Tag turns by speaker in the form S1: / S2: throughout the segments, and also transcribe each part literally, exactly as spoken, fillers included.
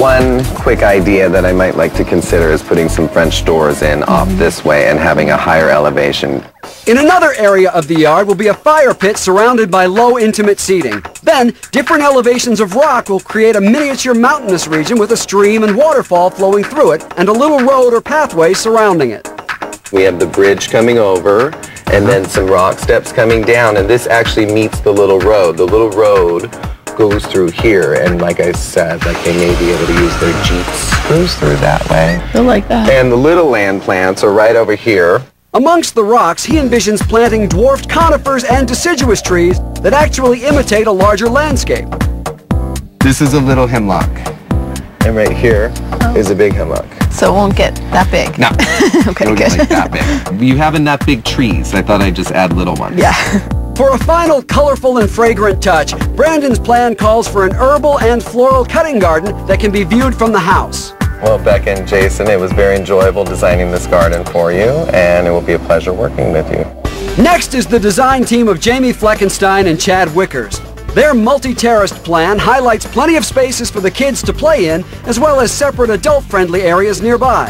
S1: one quick idea that I might like to consider is putting some French doors in off this way and having a higher elevation.
S2: In another area of the yard will be a fire pit surrounded by low, intimate seating. Then, different elevations of rock will create a miniature mountainous region with a stream and waterfall flowing through it and a little road or pathway surrounding it.
S1: We have the bridge coming over and then some rock steps coming down, and this actually meets the little road. The little road goes through here, and like I said, like they may be able to use their Jeeps. Goes through that way.
S3: I like that.
S1: And the little land plants are right over here.
S2: Amongst the rocks, he envisions planting dwarfed conifers and deciduous trees that actually imitate a larger landscape.
S1: This is a little hemlock. And right here
S3: oh.
S1: is a big hemlock.
S3: So it won't get that big?
S1: No.
S3: Okay,
S1: It'll
S3: good.
S1: get like that big. You have enough big trees. I thought I'd just add little ones.
S3: Yeah.
S2: For a final colorful and fragrant touch, Brandon's plan calls for an herbal and floral cutting garden that can be viewed from the house.
S1: Well, Becca and Jason, it was very enjoyable designing this garden for you, and it will be a pleasure working with you.
S2: Next is the design team of Jamie Fleckenstein and Chad Wickers. Their multi-terraced plan highlights plenty of spaces for the kids to play in, as well as separate adult-friendly areas nearby.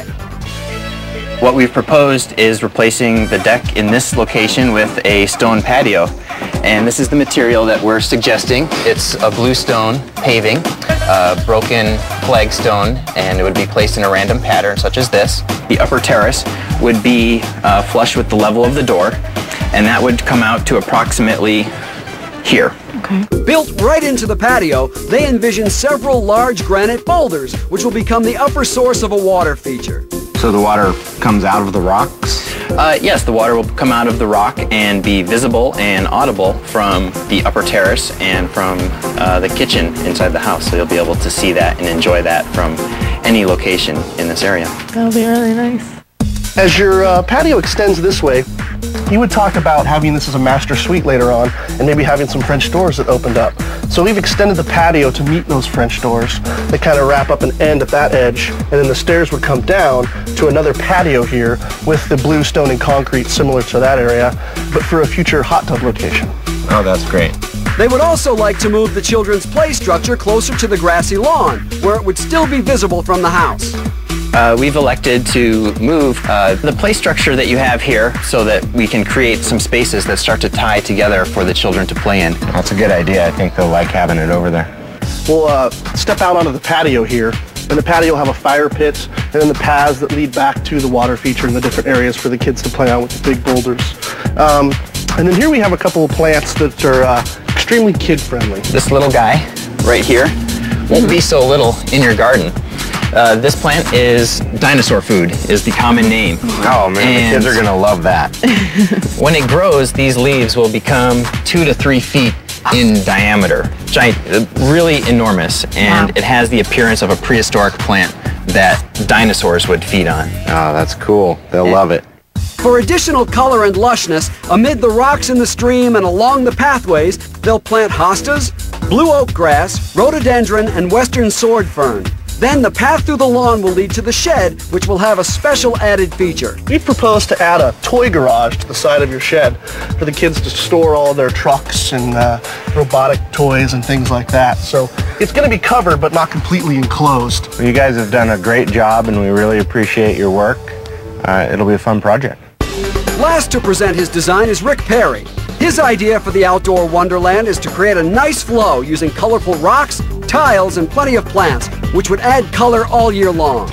S4: What we've proposed is replacing the deck in this location with a stone patio. And this is the material that we're suggesting. It's a bluestone paving, uh, broken flagstone, and it would be placed in a random pattern such as this. The upper terrace would be uh, flush with the level of the door, and that would come out to approximately here.
S3: Okay.
S2: Built right into the patio, they envision several large granite boulders, which will become the upper source of a water feature.
S5: So the water comes out of the rocks?
S4: Uh, yes, the water will come out of the rock and be visible and audible from the upper terrace and from uh, the kitchen inside the house. So you'll be able to see that and enjoy that from any location in this area.
S3: That'll be really nice.
S6: As your uh, patio extends this way, you would talk about having this as a master suite later on and maybe having some French doors that opened up. So we've extended the patio to meet those French doors. They kind of wrap up and end at that edge, and then the stairs would come down to another patio here with the blue stone and concrete similar to that area, but for a future hot tub location.
S5: Oh, that's great.
S2: They would also like to move the children's play structure closer to the grassy lawn, where it would still be visible from the house.
S4: Uh, we've elected to move uh, the play structure that you have here so that we can create some spaces that start to tie together for the children to play in.
S5: That's a good idea. I think they'll like having it over there.
S6: We'll uh, step out onto the patio here, and the patio will have a fire pit, and then the paths that lead back to the water feature and the different areas for the kids to play on with the big boulders. Um, and then here we have a couple of plants that are uh, extremely kid-friendly.
S4: This little guy right here won't be so little in your garden. Uh, this plant is dinosaur food, is the common name.
S5: Oh man,
S4: and
S5: the kids are gonna love that.
S4: When it grows, these leaves will become two to three feet in diameter. Giant, really enormous, and
S3: Wow.
S4: it has the appearance of a prehistoric plant that dinosaurs would feed on.
S5: Oh, that's cool. They'll love it.
S2: For additional color and lushness, amid the rocks in the stream and along the pathways, they'll plant hostas, blue oak grass, rhododendron, and western sword fern. Then the path through the lawn will lead to the shed, which will have a special added feature.
S6: We've proposed to add a toy garage to the side of your shed for the kids to store all their trucks and uh, robotic toys and things like that. So it's going to be covered but not completely enclosed.
S5: Well, you guys have done a great job and we really appreciate your work. Uh, it'll be a fun project.
S2: Last to present his design is Rick Perry. His idea for the outdoor wonderland is to create a nice flow using colorful rocks, tiles, and plenty of plants, which would add color all year long.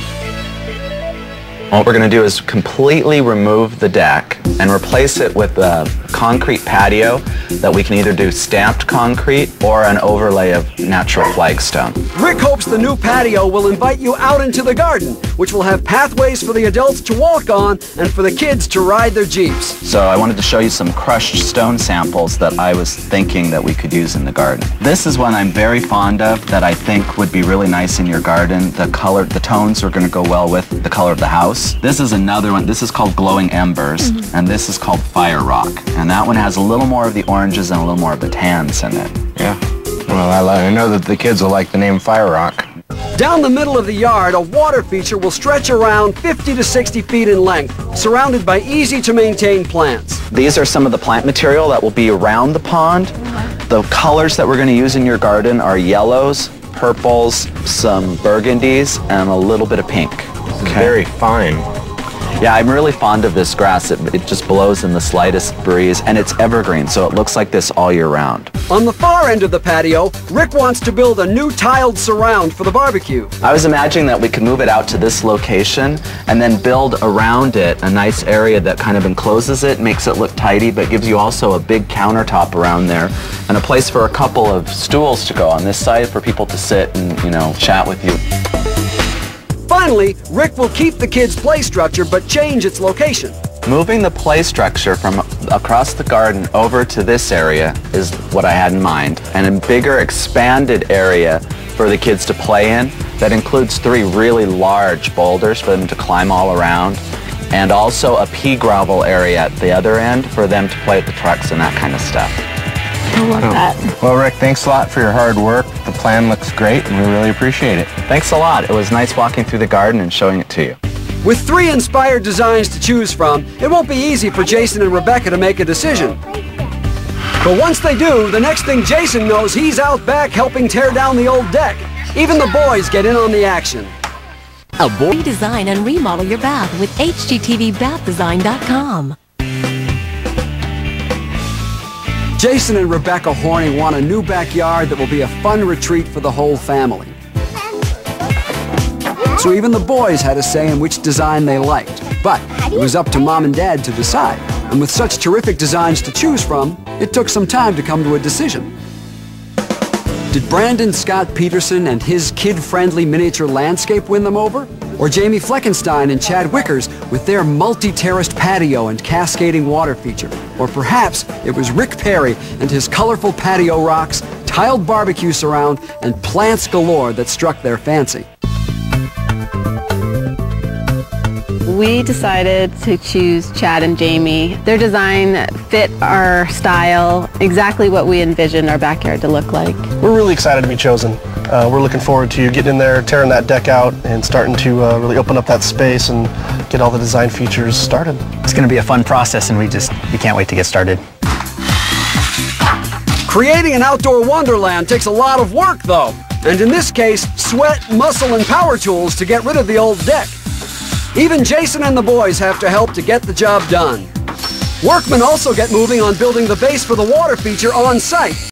S4: What we're going to do is completely remove the deck and replace it with a concrete patio that we can either do stamped concrete or an overlay of natural flagstone.
S2: Rick hopes the new patio will invite you out into the garden, which will have pathways for the adults to walk on and for the kids to ride their Jeeps.
S4: So I wanted to show you some crushed stone samples that I was thinking that we could use in the garden. This is one I'm very fond of that I think would be really nice in your garden. The color, the tones are going to go well with the color of the house. This is another one. This is called Glowing Embers, mm-hmm. and this is called Fire Rock. And that one has a little more of the oranges and a little more of the tans in it.
S5: Yeah. Well, I, I know that the kids will like the name Fire Rock.
S2: Down the middle of the yard, a water feature will stretch around fifty to sixty feet in length, surrounded by easy-to-maintain plants.
S4: These are some of the plant material that will be around the pond. The colors that we're going to use in your garden are yellows,
S7: purples, some burgundies, and a little bit of pink.
S5: Okay. Very fine.
S7: Yeah, I'm really fond of this grass. It, it just blows in the slightest breeze, and it's evergreen, so it looks like this all year round.
S2: On the far end of the patio, Rick wants to build a new tiled surround for the barbecue.
S7: I was imagining that we could move it out to this location and then build around it a nice area that kind of encloses it, makes it look tidy, but gives you also a big countertop around there and a place for a couple of stools to go on this side for people to sit and, you know, chat with you.
S2: Finally, Rick will keep the kids' play structure but change its location.
S7: Moving the play structure from across the garden over to this area is what I had in mind, and a bigger expanded area for the kids to play in that includes three really large boulders for them to climb all around, and also a pea gravel area at the other end for them to play with the trucks and that kind of stuff.
S3: I love that.
S5: Well, Rick, thanks a lot for your hard work. The plan looks great, and we really appreciate it.
S7: Thanks a lot. It was nice walking through the garden and showing it to you.
S2: With three inspired designs to choose from, it won't be easy for Jason and Rebecca to make a decision. But once they do, the next thing Jason knows, he's out back helping tear down the old deck. Even the boys get in on the action.
S8: A boy design and remodel your bath with H G T V bath design dot com.
S2: Jason and Rebecca Horning want a new backyard that will be a fun retreat for the whole family. So even the boys had a say in which design they liked. But it was up to Mom and Dad to decide. And with such terrific designs to choose from, it took some time to come to a decision. Did Brandon Scott Peterson and his kid-friendly miniature landscape win them over? Or Jamie Fleckenstein and Chad Wickers with their multi-terraced patio and cascading water feature? Or perhaps it was Rick Perry and his colorful patio rocks, tiled barbecue surround, and plants galore that struck their fancy.
S3: We decided to choose Chad and Jamie. Their design fit our style, exactly what we envisioned our backyard to look like.
S6: We're really excited to be chosen. Uh, we're looking forward to getting in there, tearing that deck out, and starting to uh, really open up that space and get all the design features started.
S4: It's going to be a fun process, and we just we can't wait to get started.
S2: Creating an outdoor wonderland takes a lot of work, though. And in this case, sweat, muscle, and power tools to get rid of the old deck. Even Jason and the boys have to help to get the job done. Workmen also get moving on building the base for the water feature on site.